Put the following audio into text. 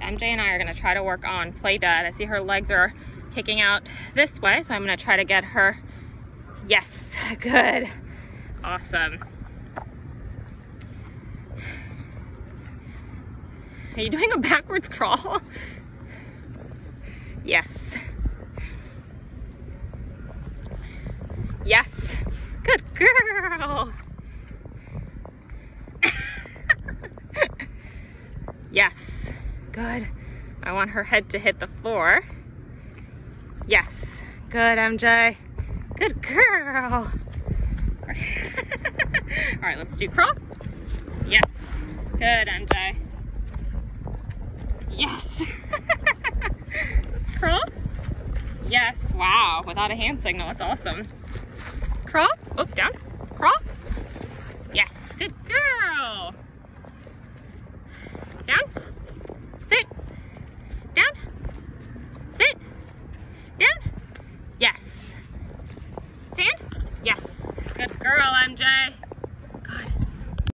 MJ and I are gonna try to work on play dead. I see her legs are kicking out this way, so I'm gonna try to get her. Yes, good, awesome. Are you doing a backwards crawl? Yes. Yes, good girl. Yes, good. I want her head to hit the floor. Yes, good, MJ. Good girl. All right, let's do crawl. Yes, good, MJ. Yes. Crawl. Yes, wow, without a hand signal, that's awesome. Crawl, oh, down, crawl. Yes, good girl. Down, sit, down, sit, down, yes. Stand, yes. Good girl, MJ.